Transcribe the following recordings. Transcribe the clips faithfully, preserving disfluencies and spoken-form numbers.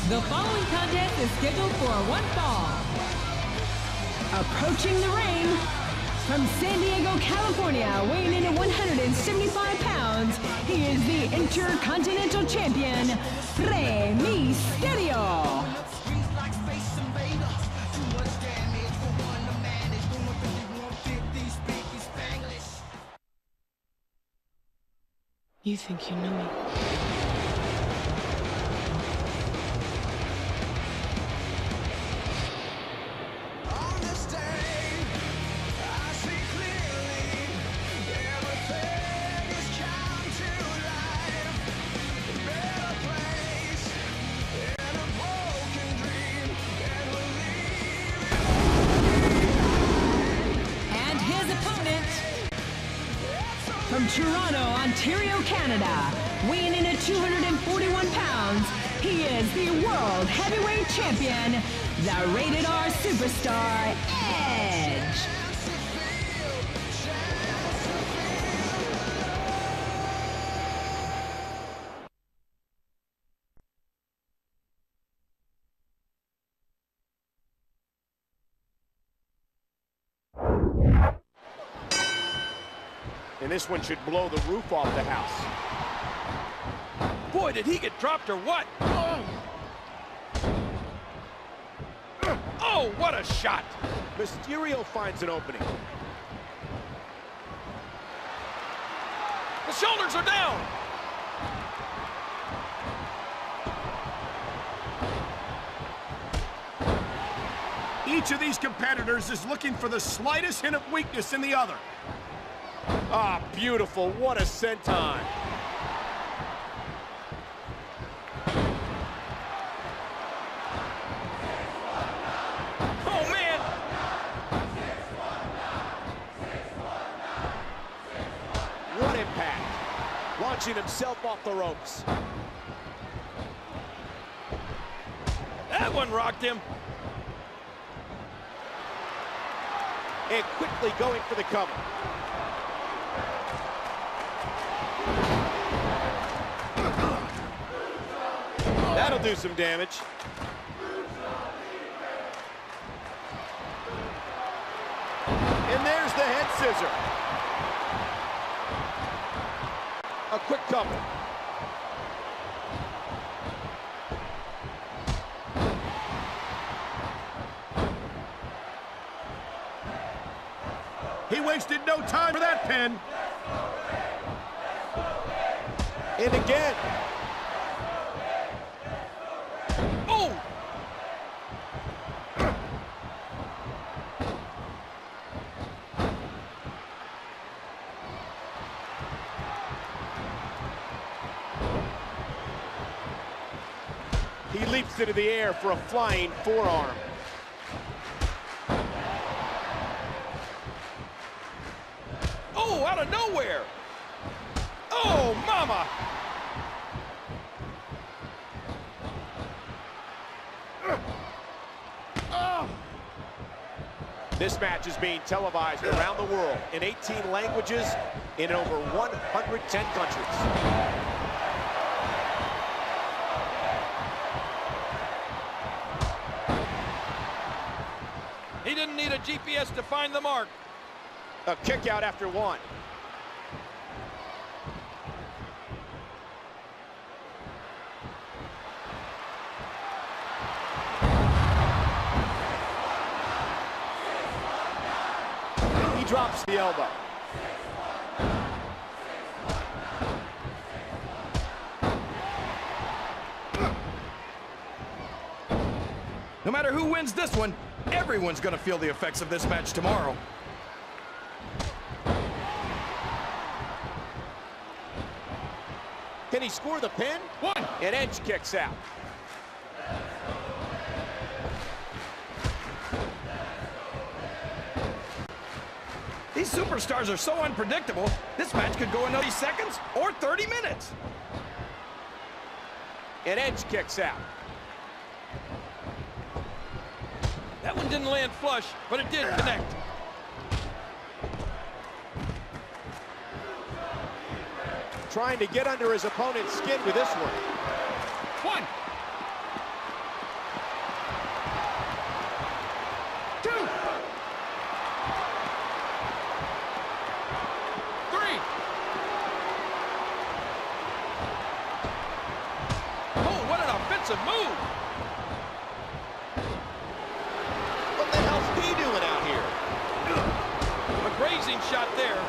The following contest is scheduled for one fall. Approaching the ring, from San Diego, California, weighing in at one hundred seventy-five pounds, he is the Intercontinental Champion, Rey Mysterio. You think you know me? From Toronto, Ontario, Canada, weighing in at two hundred forty-one pounds, he is the World Heavyweight Champion, the Rated R Superstar, Edge. And this one should blow the roof off the house. Boy, did he get dropped or what? Oh, oh what a shot! Mysterio finds an opening. The shoulders are down! Each of these competitors is looking for the slightest hint of weakness in the other. Ah, beautiful. What a senton. Oh, man. What impact. Launching himself off the ropes. That one rocked him. And quickly going for the cover. That'll do some damage. And there's the head scissor. A quick cover. He wasted no time for that pin. And again. Oh! He leaps into the air for a flying forearm. Oh, out of nowhere! Oh, mama! This match is being televised around the world in eighteen languages in over one hundred ten countries. He didn't need a G P S to find the mark. A kick out after one. He drops the elbow. No matter who wins this one, everyone's gonna feel the effects of this match tomorrow. Can he score the pin? One. And Edge kicks out. These superstars are so unpredictable, this match could go another seconds or thirty minutes. And Edge kicks out. That one didn't land flush, but it did connect. Trying to get under his opponent's skin with this one. One. aggressive move. What the hell's he doing out here? A grazing shot there.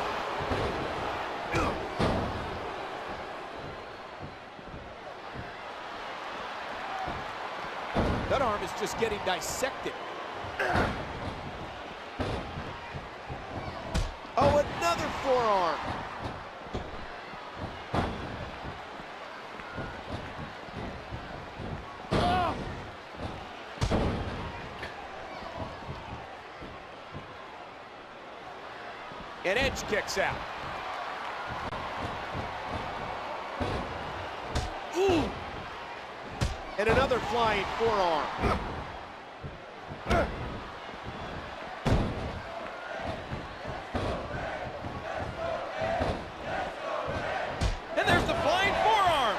That arm is just getting dissected. Oh, another forearm. And Edge kicks out. Ooh. And another flying forearm. And there's the flying forearm.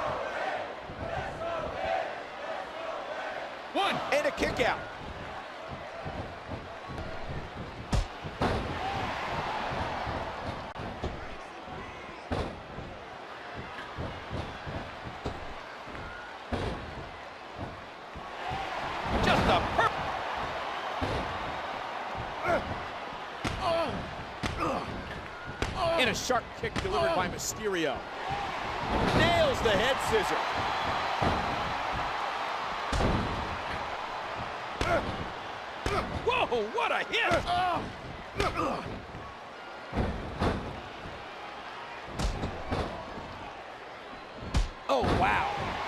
One. And a kick out. Just a per And a sharp kick delivered by Mysterio. Nails the head scissor. Whoa, what a hit! Oh, wow.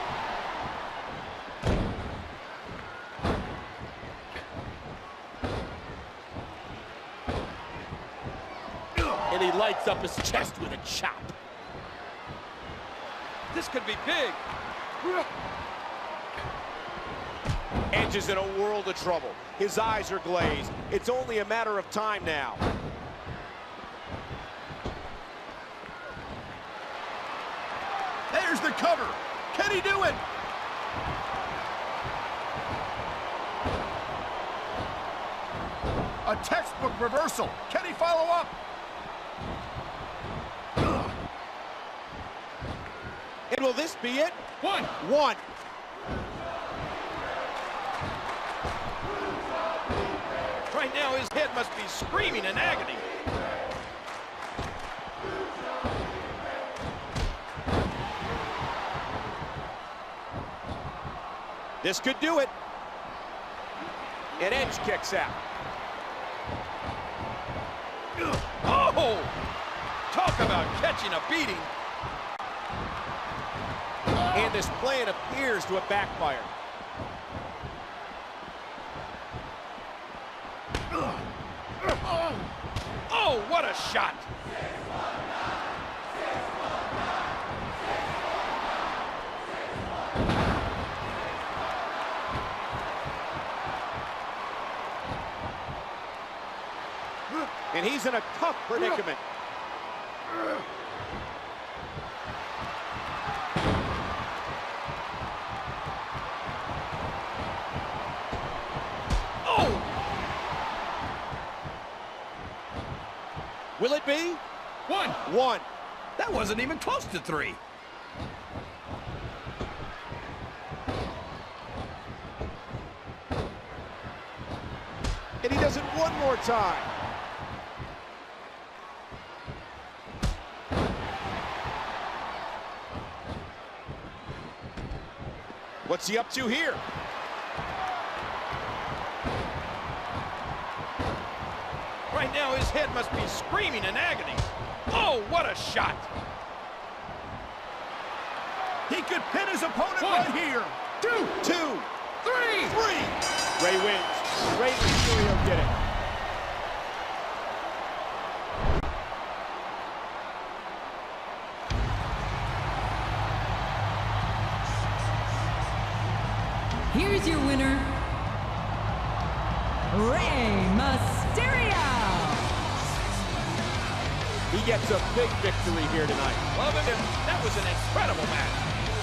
And he lights up his chest with a chop. This could be big. Edge is in a world of trouble. His eyes are glazed. It's only a matter of time now. There's the cover. Can he do it? A textbook reversal. Can he follow up? And will this be it? One. One. Right now, his head must be screaming in agony. This could do it. And Edge kicks out. Oh! Talk about catching a beating. And this plan appears to have backfired. Oh, what a shot! And he's in a tough predicament. Oh! Will it be? One. One. That wasn't even close to three. And he does it one more time. What's he up to here? Right now, his head must be screaming in agony. Oh, what a shot! He could pin his opponent One. right here. Two. Two. Three. Three. Rey wins. Rey Mysterio did it. Here's your winner, Rey Mysterio. He gets a big victory here tonight. Love him. That was an incredible match.